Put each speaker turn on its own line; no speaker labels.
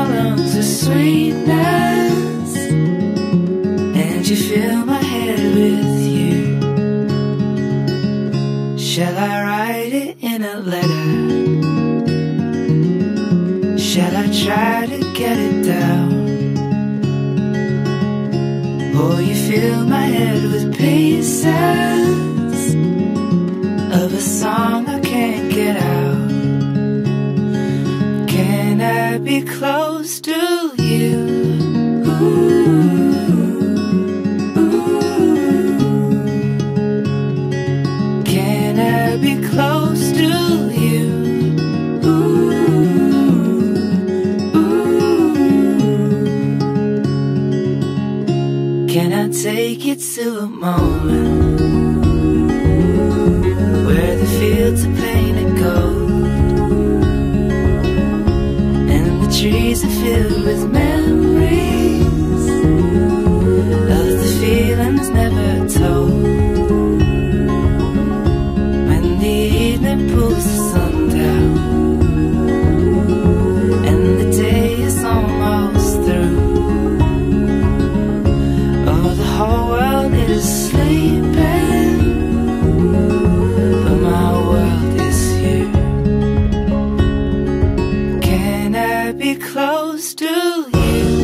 my lungs with sweetness, and you fill my head with you. Shall I write it in a letter? Shall I try to get it down? Or you fill my head with pieces of a song I can't get out? Can I be close to you? Can I be close to you? Can I take you to a moment where the fields are painted gold and the trees are filled with memories of the feelings never told? When the evening pulls the sun down and the day is almost through, the whole world is sleeping, but my world is you. Can I be close to you?